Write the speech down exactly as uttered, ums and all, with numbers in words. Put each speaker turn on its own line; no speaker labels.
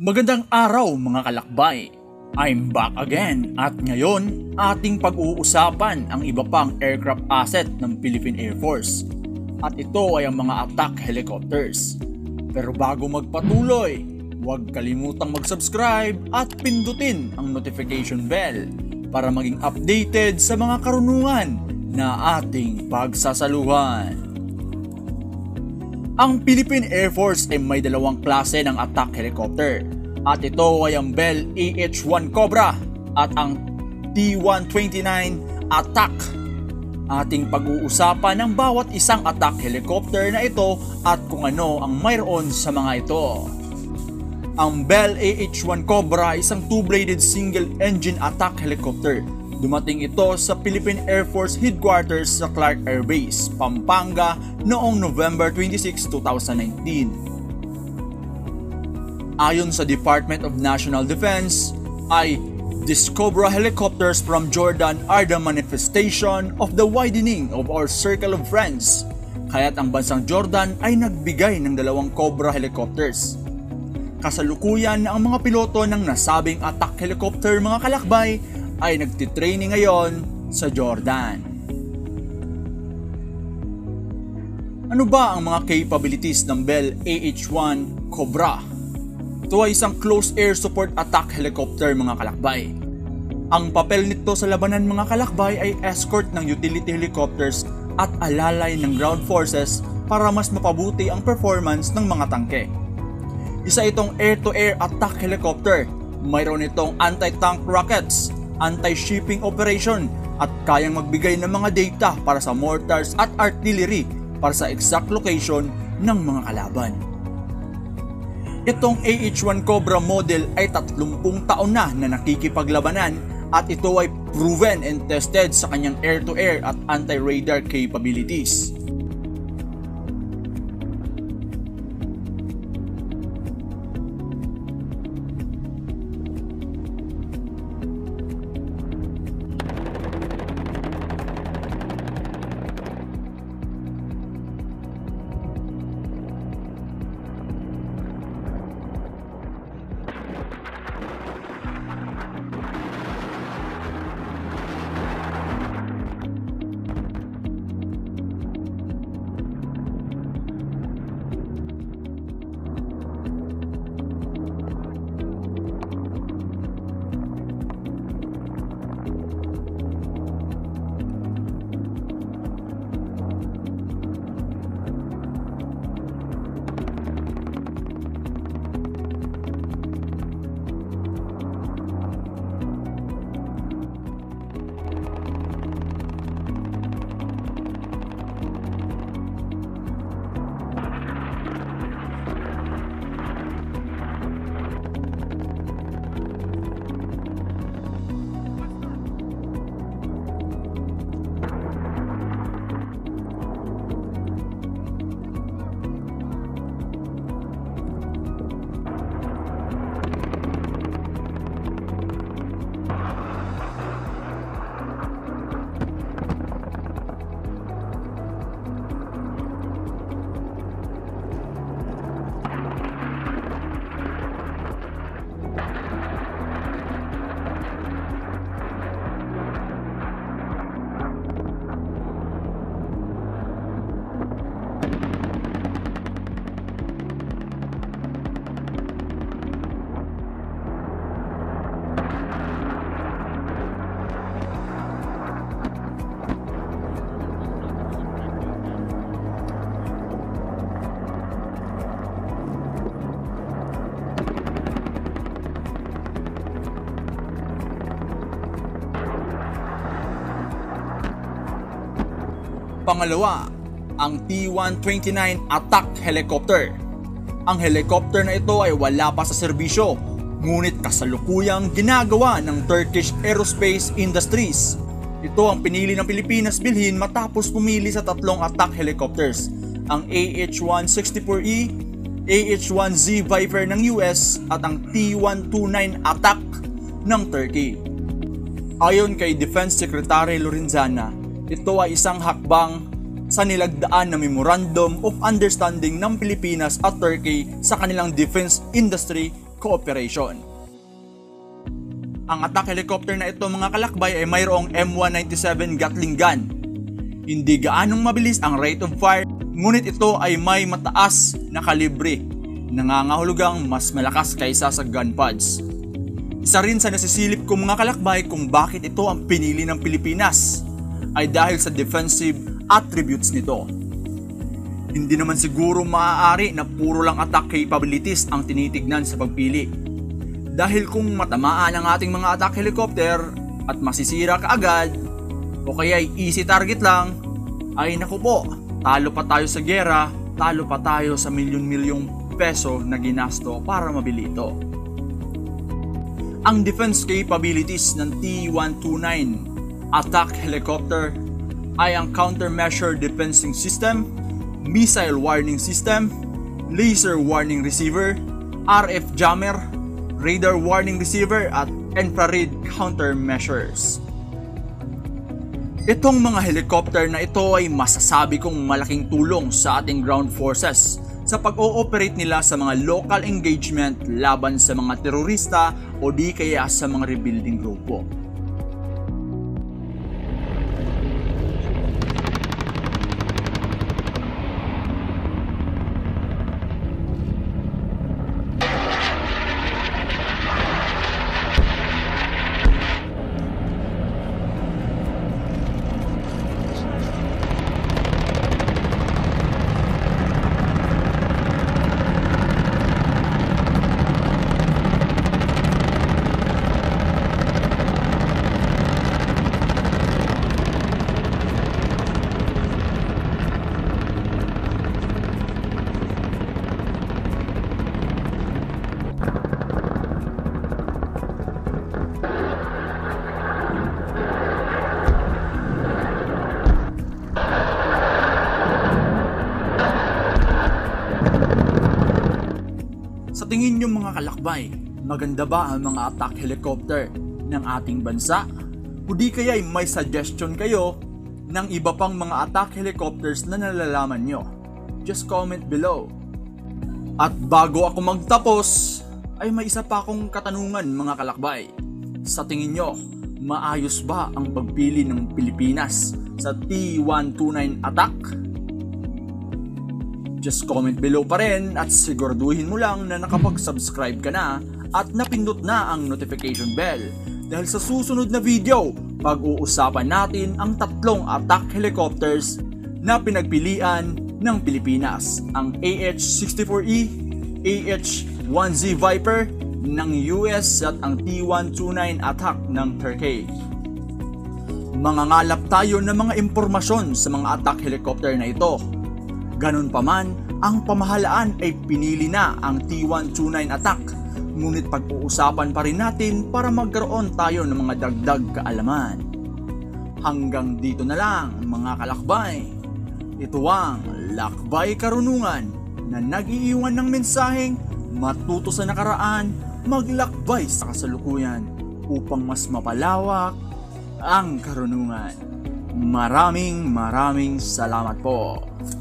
Magandang araw mga kalakbay! I'm back again at ngayon ating pag-uusapan ang iba pang aircraft asset ng Philippine Air Force at ito ay ang mga attack helicopters. Pero bago magpatuloy, huwag kalimutang mag-subscribe at pindutin ang notification bell para maging updated sa mga karunungan na ating pagsasaluhan. Ang Philippine Air Force ay may dalawang klase ng attack helicopter at ito ay ang Bell A H one Cobra at ang T one twenty-nine Attack. Ating pag-uusapan ang bawat isang attack helicopter na ito at kung ano ang mayroon sa mga ito. Ang Bell A H one Cobra ay isang two-bladed single-engine attack helicopter. Dumating ito sa Philippine Air Force Headquarters sa Clark Air Base, Pampanga noong November twenty-sixth, two thousand nineteen. Ayon sa Department of National Defense, ay these Cobra helicopters from Jordan are the manifestation of the widening of our circle of friends. Kaya't ang bansang Jordan ay nagbigay ng dalawang Cobra helicopters. Kasalukuyan ang mga piloto ng nasabing attack helicopter mga kalakbay ay nagtitraining ngayon sa Jordan. Ano ba ang mga capabilities ng Bell A H one Cobra? Ito ay isang close air support attack helicopter mga kalakbay. Ang papel nito sa labanan mga kalakbay ay escort ng utility helicopters at alalay ng ground forces para mas mapabuti ang performance ng mga tangke. Isa itong air-to-air attack helicopter. Mayroon itong anti-tank rockets, anti-shipping operation at kayang magbigay ng mga data para sa mortars at artillery para sa exact location ng mga kalaban. Itong A H one Cobra model ay tatlumpung taon na na nakikipaglabanan at ito ay proven and tested sa kanyang air-to-air at anti-radar capabilities. Pangalawa, ang T one twenty-nine Attack Helicopter. Ang helicopter na ito ay wala pa sa serbisyo, ngunit kasalukuyang ginagawa ng Turkish Aerospace Industries. Ito ang pinili ng Pilipinas bilhin matapos pumili sa tatlong attack helicopters, ang A H one sixty-four E, A H one Z Viper ng U S at ang T one twenty-nine Attack ng Turkey. Ayon kay Defense Secretary Lorenzana, ito ay isang hakbang sa nilagdaan na Memorandum of Understanding ng Pilipinas at Turkey sa kanilang defense industry cooperation. Ang attack helicopter na ito mga kalakbay ay mayroong M one ninety-seven Gatling gun. Hindi gaanong mabilis ang rate of fire, ngunit ito ay may mataas na kalibre, nangangahulugang mas malakas kaysa sa gun pods. Isa rin sa nasisilip ko mga kalakbay kung bakit ito ang pinili ng Pilipinas ay dahil sa defensive attributes nito. Hindi naman siguro maaari na puro lang attack capabilities ang tinitignan sa pagpili. Dahil kung matamaan ang ating mga attack helicopter at masisira kaagad o kaya easy target lang, ay naku po, talo pa tayo sa gera, talo pa tayo sa milyon-milyong peso na ginasto para mabili ito. Ang defense capabilities ng T one twenty-nine attack helicopter ay ang countermeasure defensing system, missile warning system, laser warning receiver, R F jammer, radar warning receiver at infrared countermeasures. Itong mga helicopter na ito ay masasabi kong malaking tulong sa ating ground forces sa pag-ooperate nila sa mga local engagement laban sa mga terorista o di kaya sa mga rebuilding grupo. Sa tingin nyo mga kalakbay, maganda ba ang mga attack helicopter ng ating bansa? O di kaya may suggestion kayo ng iba pang mga attack helicopters na nalalaman nyo? Just comment below. At bago ako magtapos, ay may isa pa akong katanungan mga kalakbay. Sa tingin nyo, maayos ba ang pagpili ng Pilipinas sa T one twenty-nine attack? Just comment below pa rin at siguraduhin mo lang na nakapag-subscribe ka na at napindot na ang notification bell dahil sa susunod na video, pag-uusapan natin ang tatlong attack helicopters na pinagpilian ng Pilipinas, ang A H sixty-four E, A H one Z Viper ng U S at ang T one twenty-nine attack ng Turkey. Mangangalap tayo ng mga impormasyon sa mga attack helicopter na ito. Ganun pa man, ang pamahalaan ay pinili na ang T one twenty-nine attack, ngunit pag-uusapan pa rin natin para magkaroon tayo ng mga dagdag kaalaman. Hanggang dito na lang mga kalakbay. Ito ang Lakbay Karunungan na nag-iiwan ng mensaheng matuto sa nakaraan, maglakbay sa kasalukuyan upang mas mapalawak ang karunungan. Maraming maraming salamat po.